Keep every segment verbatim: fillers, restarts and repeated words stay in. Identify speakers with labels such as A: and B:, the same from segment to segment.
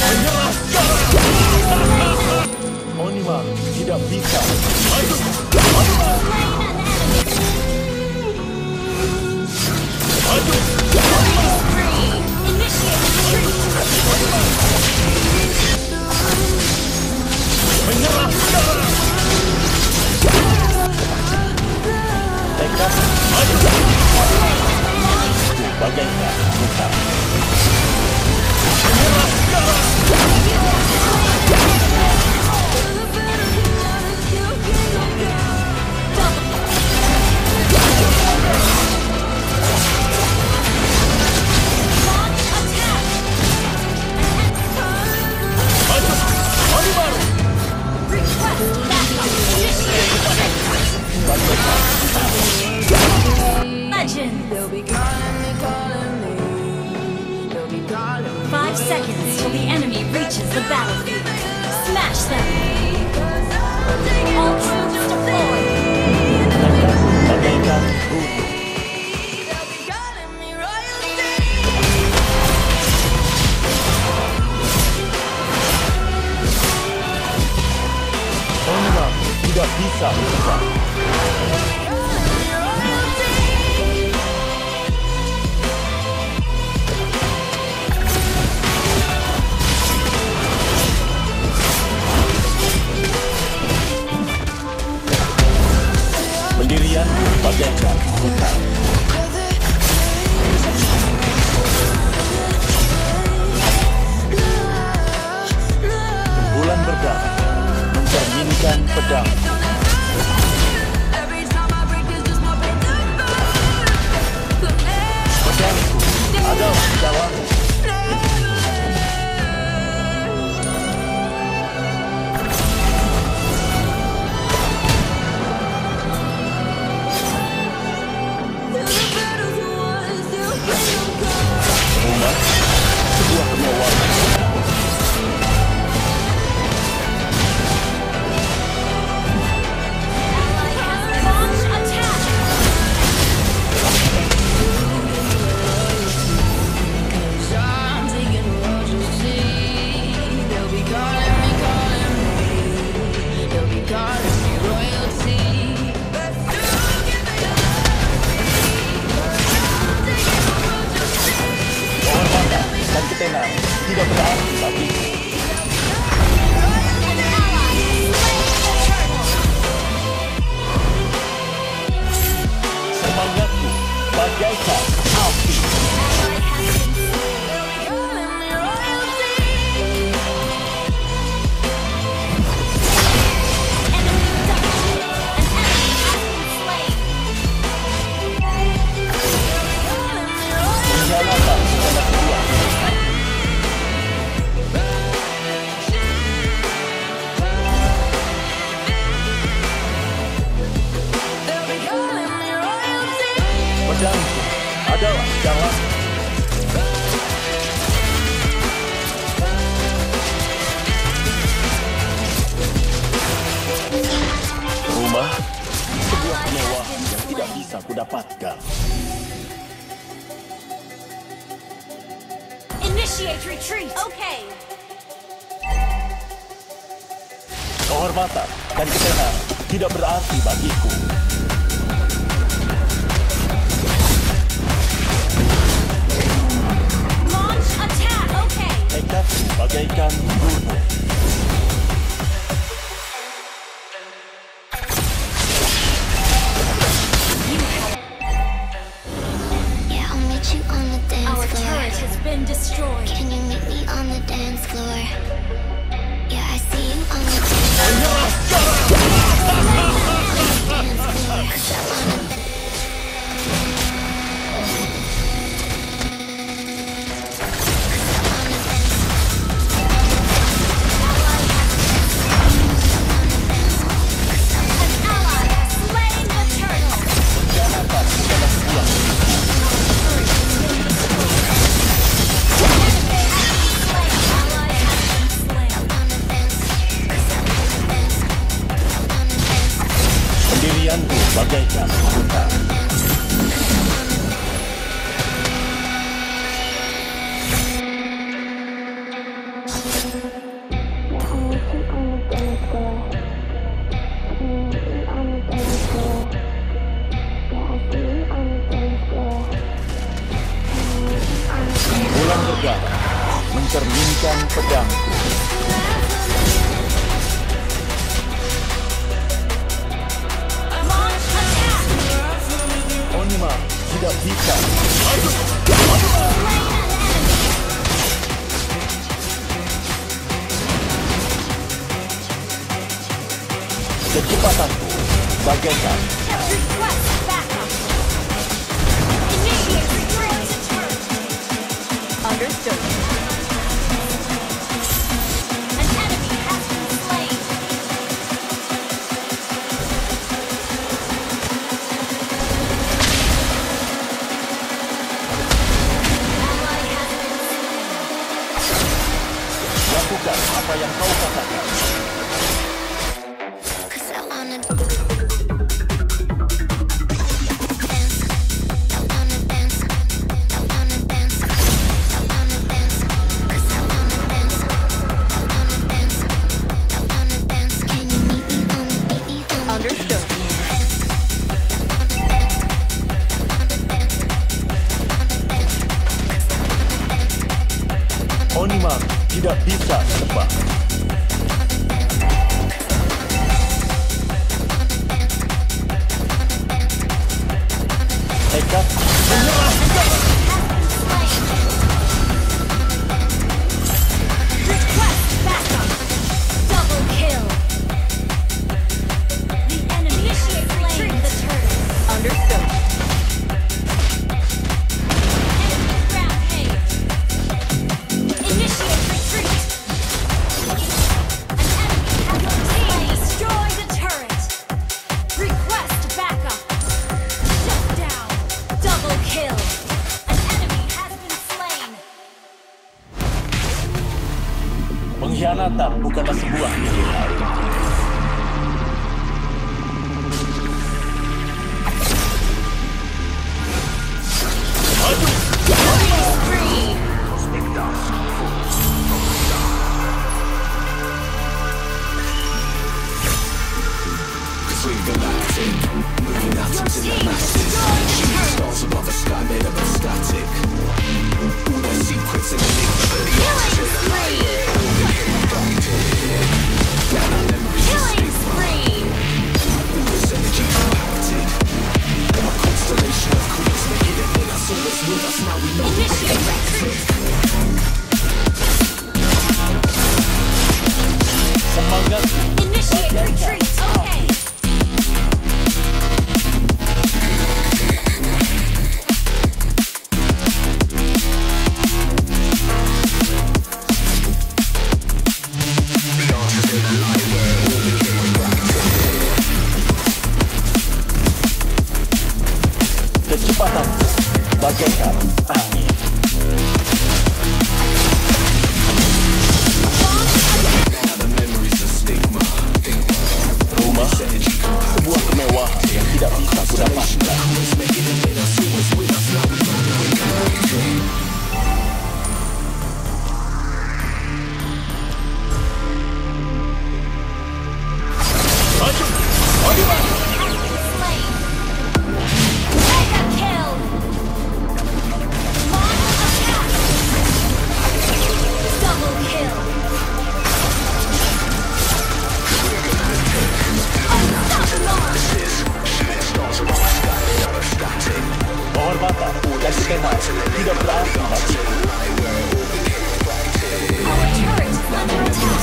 A: Oniwa tidak bisa. Menyerah. Tekad. Bagaikan bukan. Menyerah.
B: Five seconds till the enemy reaches the battlefield. Smash them! All troops deployed!
A: Bagaikan bunuh. Oniwa tidak bisa berubah. Pendirian bagaikan hutan. Bulan berdarah mencerminkan pedang. Pedangku adalah jawaban. Sebuah kemewahan.
B: Launch attack!
A: Kehormatan dan ketenaran tidak berarti bagiku. Semangatku bagaikan api. Pengkhianatan adalah kedua. Pedangku adalah jalan. Rumah, sebuah kemewahan yang tidak bisa kudapatkan.
B: Initiate retreat! Okay!
A: Kehormatan dan ketenaran tidak berarti bagiku.
B: Launch attack! Okay!
A: Tekad bagaikan gunung.
C: Yeah, I'll meet you on the dance
B: Our
C: floor.
B: turret has been destroyed.
C: Can you meet me on the dance floor? Yeah, I see you on the dance floor. Dance floor, 'cause I wanna dance.
A: mencerminkan pedangku. Onima tidak bisa. Kecepatanku bagaikan
B: Understood. An enemy has been slain. Ally has been slain.
A: lakukan apa yang kau katakan.
C: Cause I wanna dance. I wanna dance. I wanna dance. I wanna dance. Cause I wanna dance. I wanna dance. I wanna dance. Can you meet me on the beat?
B: Understood.
A: Onima tidak bisa menebak. Tekad menyerah.
B: Request backup. Double kill. The enemy is slain the turtle. Understood. Enemy rampage. Initiate retreat. An enemy has been slain. Destroy the turret. Request backup. Shut down. Double kill. An enemy has been slain.
A: Pengkhianatan bukanlah sebuah pilihan.
B: Free. Your team destroyed the turret. Killing spree. Killing spree. Initiate retreat.
A: Semangat
B: Initiate retreat. Okay.
A: kecepatanku bagaikan angin. Rumah, sebuah kemewahan yang tidak bisa kudapatkan. Maju, Onima!
B: Slain. Mega kill. Launch attack. Double kill.
A: Kehormatan dan ketenaran tidak berarti bagiku.
B: Our turret is under attack.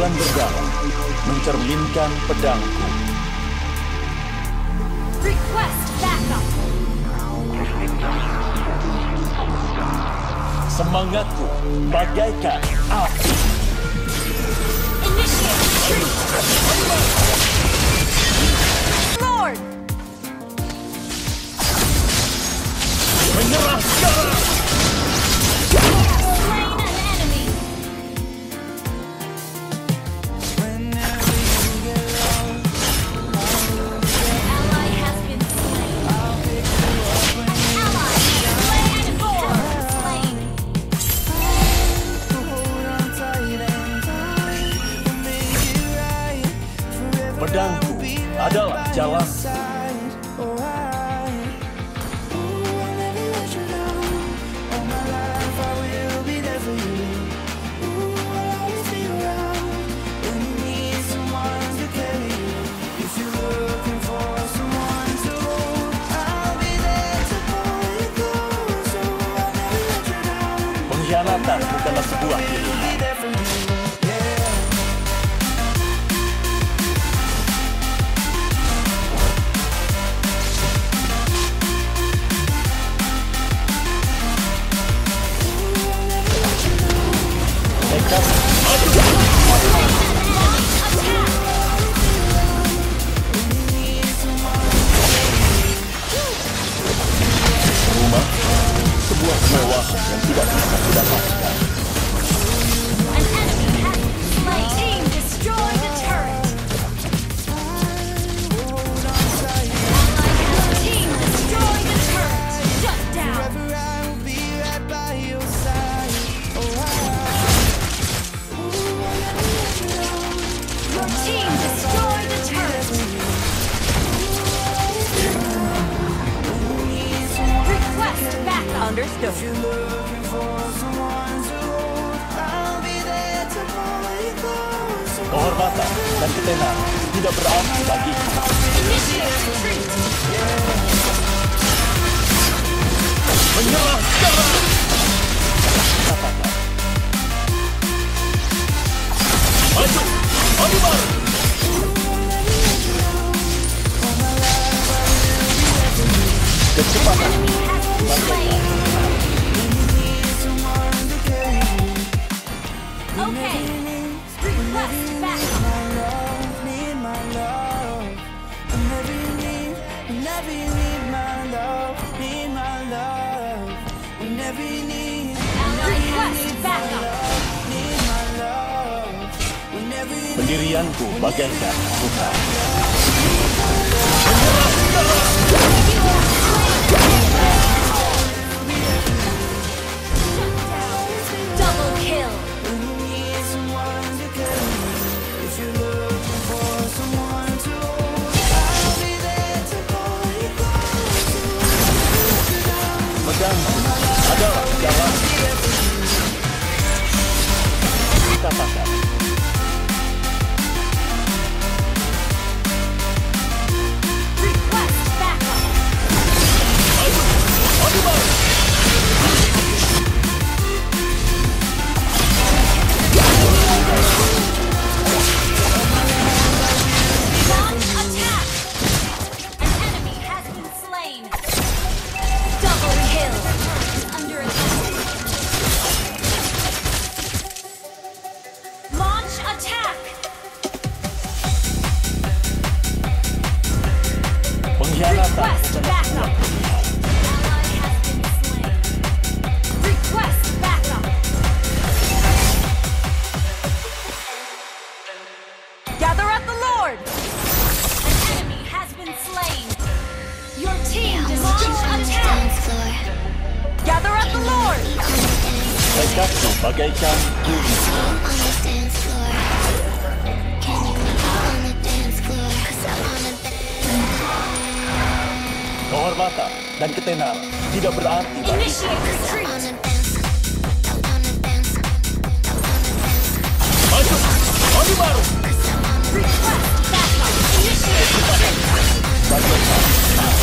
A: Pukulan berdarah mencerminkan pedangku.
B: Request backup.
A: Semangatku bagaikan api.
B: Initiate retreat. Lord.
A: Menyerah sekarang.
B: Slain an enemy. Ally has been slain. An ally has slain four. Slain.
A: Pedangku adalah jalan. Pengkhianatan bukanlah sebuah pilihan. Nekat maju. Rumah, sebuah kemewahan yang tidak bisa kudapatkan.
B: An enemy has been slain. Team destroy the turret. Team destroy the turret. Shut down. Your team destroy the turret. Request backup. Understood.
A: Kehormatan dan ketenaran tidak berarti bagiku.
B: Initiate retreat.
A: Menyerah sekarang. Katakan. Maju, maju baru. Kecepatan.
B: Enemy has been slain. Okay. Request backup. Request backup.
A: Pendirianku bagaikan hutan.
B: Double kill.
A: Pedangku adalah jalan. Katakan.
B: Request backup.
A: Maju baru.
B: Launch attack. An enemy has been slain. Double kill. Under attack. Launch attack.
A: Pengkhianatan
B: Request
A: bukanlah
B: backup.
A: sebuah pilihan.
B: Ally has been slain. Request backup. Gather at the Lord. An enemy has been slain. Your team launch attack. Gather at the Lord.
A: Tekadku bagaikan gunung. Kehormatan dan ketenaran tidak berarti bagiku.
B: Initiate retreat.
A: Maju, maju baru.
B: Request backup. Initiate retreat.
A: Bagaikan